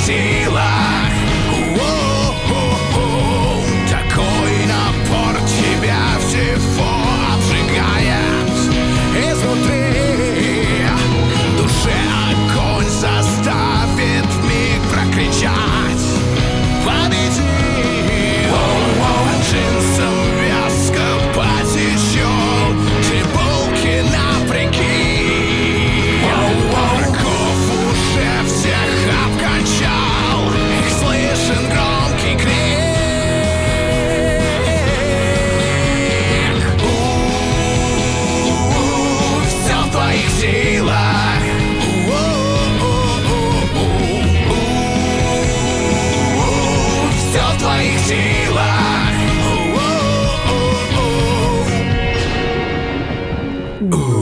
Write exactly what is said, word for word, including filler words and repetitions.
силах. Воу-воу-воу. Такой напор тебя всего обжигает изнутри. В душе огонь заставит вмиг прокричать: победи! Джинсом вязко потечет, ты булки напряги. Врагов уже всех обкончал, их слышен громкий крик. У-у-у, все в твоих силах. У-у-у-у-у, все в твоих силах. Ooh.